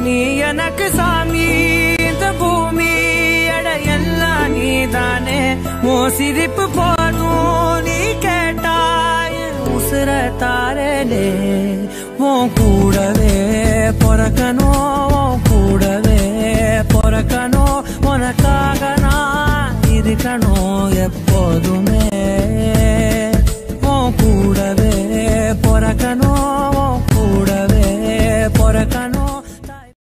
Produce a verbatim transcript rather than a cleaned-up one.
நீ எனக்கு சாமி இந்த பூமி அட எல்லாம் நீதானே ஓ சிரிப்பு போதும் நீ கேட்டாய் உசுர தாரலே உன் கூடவே பொறக்கணும் உன் கூடவே பொறக்கணும் உனக்காக நான் இருக்கணும் எப்போதுமே